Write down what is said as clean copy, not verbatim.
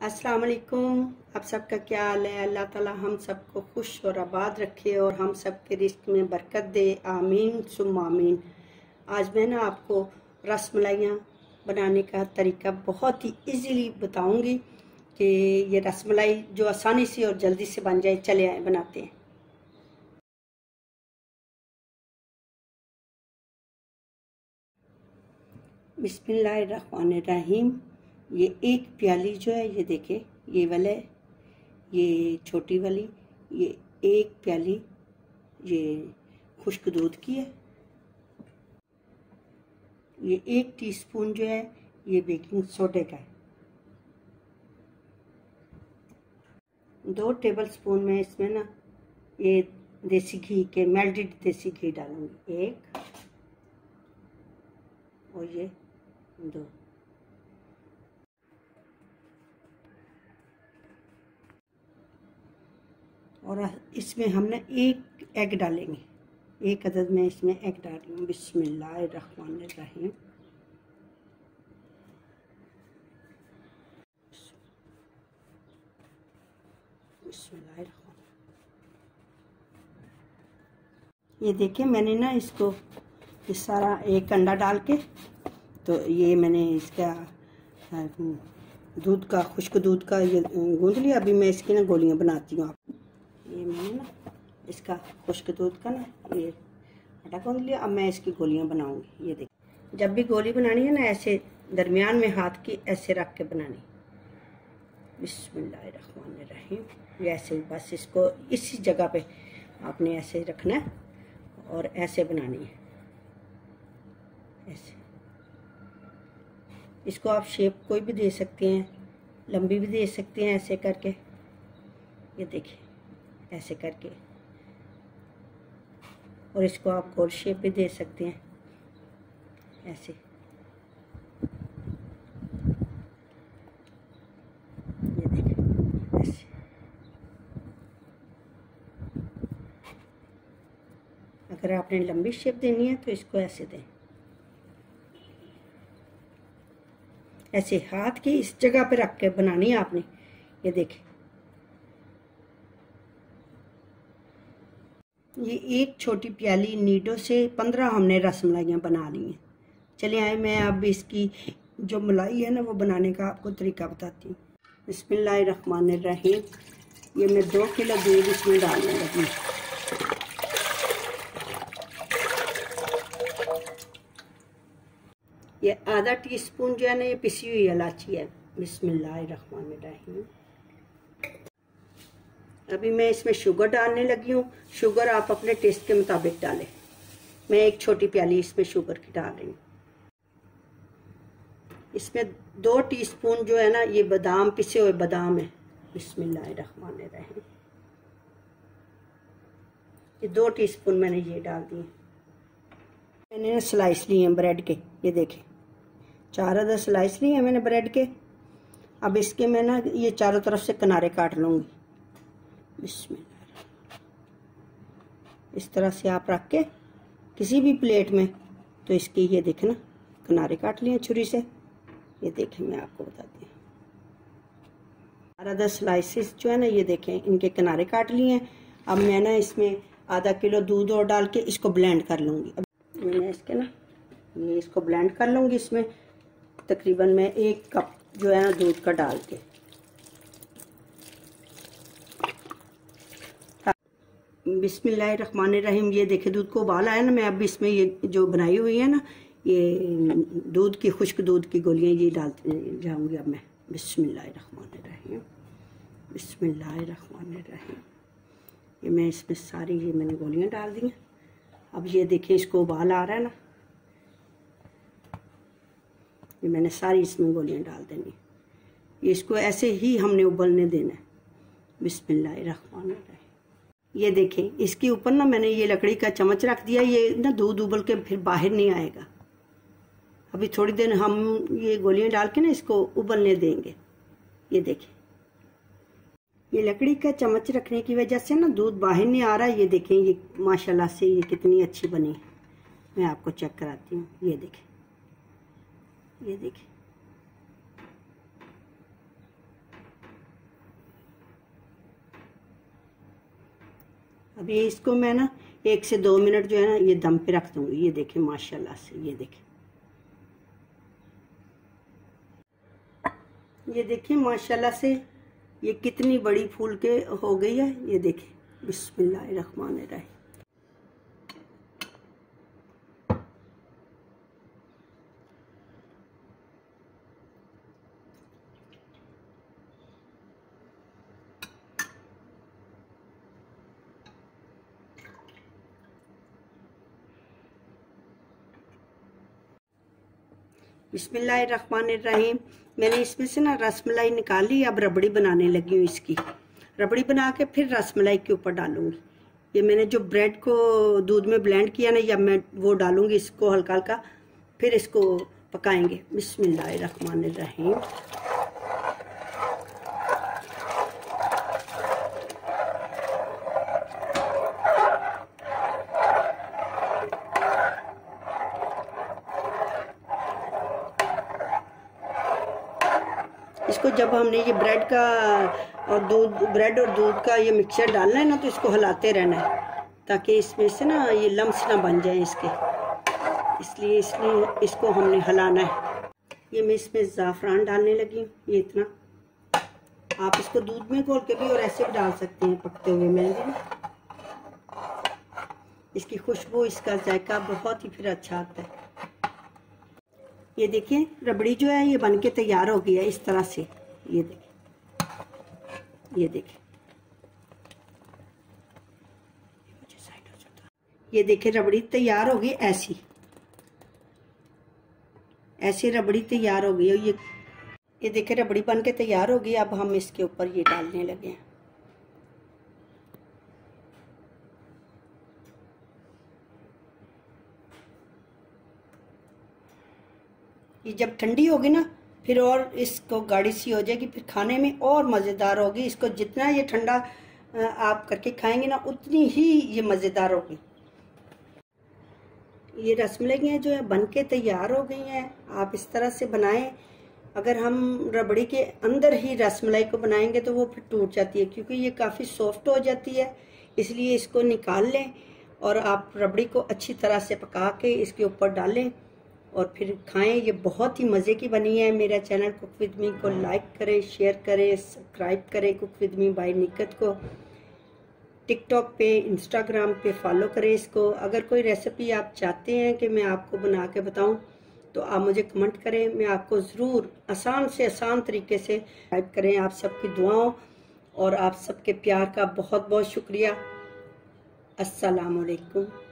अस्सलाम वालेकुम। आप सबका क्या हाल है? अल्लाह ताला हम सबको खुश और आबाद रखे और हम सब के रिस्क में बरकत दे, आमीन सुम्मा आमीन। आज मैं ना आपको रस मलाइयाँ बनाने का तरीका बहुत ही इजीली बताऊंगी कि ये रस मलाई जो आसानी से और जल्दी से बन जाए। चले आए बनाते हैं। बिस्मिल्लाहिर्रहमानिर्रहीम। ये एक प्याली जो है, ये देखे, ये वाला है, ये छोटी वाली, ये एक प्याली ये खुश्क दूध की है। ये 1 टीस्पून जो है ये बेकिंग सोडे का है। 2 टेबलस्पून में इसमें ना ये देसी घी के मेल्टेड देसी घी डालूंगी, 1 और ये 2। और इसमें हमने 1 एग डालेंगे, 1 अदद में इसमें एग डाल रही हूँ। बिस्मिल्लाहिर्रहमानिर्रहीम। ये देखिए, मैंने ना इसको ये सारा 1 अंडा डाल के, तो ये मैंने इसका दूध का खुश्क दूध का ये गूंद लिया। अभी मैं इसकी ना गोलियां बनाती हूँ। ये मैंने ना इसका खुश्क दूध का ना ये आटा गूंद लिया। अब मैं इसकी गोलियां बनाऊंगी। ये देखिए, जब भी गोली बनानी है ना ऐसे दरमियान में हाथ की ऐसे रख के बनानी। बिस्मिल्लाहिर्रहमानिर्रहीम। ये ऐसे बस इसको इसी जगह पे आपने ऐसे रखना है और ऐसे बनानी है, ऐसे। इसको आप शेप कोई भी दे सकते हैं, लंबी भी दे सकते हैं ऐसे करके। ये देखिए, ऐसे करके। और इसको आप गोल शेप भी दे सकते हैं, ऐसे। ये देखिए, ऐसे। अगर आपने लंबी शेप देनी है तो इसको ऐसे दें, ऐसे हाथ की इस जगह पे रख के बनानी है आपने। ये देखिए, ये 1 छोटी प्याली नीडो से 15 हमने रस मलाइयाँ बना ली हैं। चलिए आए, मैं अब इसकी जो मलाई है ना वो बनाने का आपको तरीका बताती हूँ। बिस्मिल्लाहिर्रहमानिर्रहीम। ये मैं 2 किलो दूध इसमें डालने लगी। ये आधा टीस्पून जो है ना ये पिसी हुई इलायची है। बिस्मिल्लाहिर्रहमानिर्रहीम। अभी मैं इसमें शुगर डालने लगी हूँ। शुगर आप अपने टेस्ट के मुताबिक डालें। मैं 1 छोटी प्याली इसमें शुगर की डाल रही हूँ। इसमें 2 टीस्पून जो है ना ये बादाम, पिसे हुए बादाम है। बिस्मिल्लाहिर्रहमानिर्रहीम। ये 2 टीस्पून मैंने ये डाल दिए। मैंने स्लाइस लिए हैं ब्रेड के, ये देखें, 4 अदद स्लाइस लिए हैं मैंने ब्रेड के। अब इसके मैं ना ये चारों तरफ से किनारे काट लूँगी। बिस्मिल्लाह। इस तरह से आप रख के किसी भी प्लेट में, तो इसके ये देखें ना किनारे काट लिए छुरी से। ये देखें, मैं आपको बताती हूँ, 4 अदद स्लाइसेस जो है ना ये देखें, इनके किनारे काट लिए हैं। अब मैं ना इसमें आधा किलो दूध और डाल के इसको ब्लेंड कर लूँगी। अब मैं इसके ना ये इसको ब्लेंड कर लूँगी। इसमें तकरीबन मैं 1 कप जो है ना दूध का डाल के। बिस्मिल्लाहिर्रहमानिर्रहीम। ये देखे, दूध को उबाल आया ना। मैं अब इसमें ये जो बनाई हुई है ना ये दूध की खुश्क दूध की गोलियां ये डालते जाऊंगी अब मैं। बिस्मिल्लाहिर्रहमानिर्रहीम। बिस्मिल्लाहिर्रहमानिर्रहीम। ये मैं इसमें सारी ये मैंने गोलियां डाल दी हैं। अब ये देखें, इसको उबाल आ रहा है ना, ये मैंने सारी इसमें गोलियां डाल देनी। ये इसको ऐसे ही हमने उबलने देना है। बिस्मिल्लाहिर्रहमानिर्रहीम। ये देखें, इसके ऊपर ना मैंने ये लकड़ी का चम्मच रख दिया। ये ना दूध उबल के फिर बाहर नहीं आएगा। अभी थोड़ी देर हम ये गोलियां डाल के ना इसको उबलने देंगे। ये देखें, ये लकड़ी का चम्मच रखने की वजह से ना दूध बाहर नहीं आ रहा। ये देखें, ये माशाल्लाह से ये कितनी अच्छी बनी है। मैं आपको चेक कराती हूँ। ये देखें, ये देखें, अभी इसको मैं ना 1 से 2 मिनट जो है ना ये दम पे रख दूंगी। ये देखें माशाल्लाह से, ये देखें माशाल्लाह से ये कितनी बड़ी फूल के हो गई है। ये देखें, बिस्मिल्लाहिर्रहमानिर्रहीम। बिस्मिल्लाहिर्रहमानिर्रहीम। मैंने इसमें से ना रसमलाई निकाली, अब रबड़ी बनाने लगी हूँ। इसकी रबड़ी बना के फिर रसमलाई के ऊपर डालूंगी। ये मैंने जो ब्रेड को दूध में ब्लेंड किया ना, या मैं वो डालूंगी इसको हल्का हल्का, फिर इसको पकाएंगे। बिस्मिल्लाहिर्रहमानिर्रहीम। इसको जब हमने ये ब्रेड और दूध का ये मिक्सचर डालना है ना, तो इसको हिलाते रहना है ताकि इसमें से ना ये लम्स ना बन जाए इसके, इसलिए इसको हमने हिलाना है। ये मैं इसमें ज़ाफ़रान डालने लगी हूँ, ये इतना। आप इसको दूध में घोल के भी और ऐसे भी डाल सकते हैं पकते हुए में भी। इसकी खुशबू, इसका जायका बहुत ही फिर अच्छा आता है। ये देखिए रबड़ी जो है ये बनके तैयार हो गई है इस तरह से। ये देखिए, ये देखिए रबड़ी तैयार हो गई। ऐसी रबड़ी तैयार हो गई। ये देखिए रबड़ी बनके तैयार हो गई। अब हम इसके ऊपर ये डालने लगे हैं। ये जब ठंडी होगी ना फिर और इसको गाढ़ी सी हो जाएगी, फिर खाने में और मज़ेदार होगी। इसको जितना ये ठंडा आप करके खाएंगे ना उतनी ही ये मज़ेदार होगी। ये रसमलाइयाँ जो है बनके तैयार हो गई हैं। आप इस तरह से बनाएं। अगर हम रबड़ी के अंदर ही रसमलाई को बनाएंगे तो वो फिर टूट जाती है, क्योंकि ये काफ़ी सॉफ्ट हो जाती है। इसलिए इसको निकाल लें और आप रबड़ी को अच्छी तरह से पका के इसके ऊपर डालें और फिर खाएं। ये बहुत ही मज़े की बनी है। मेरा चैनल कुक विद मी को लाइक करें, शेयर करें, सब्सक्राइब करें। Cook with me by Nikat को टिकटॉक पे, इंस्टाग्राम पे फॉलो करें इसको। अगर कोई रेसिपी आप चाहते हैं कि मैं आपको बना के बताऊं तो आप मुझे कमेंट करें, मैं आपको ज़रूर आसान से आसान तरीके से हेल्प करें। आप सबकी दुआओं और आप सबके प्यार का बहुत बहुत शुक्रिया। अस्सलाम वालेकुम।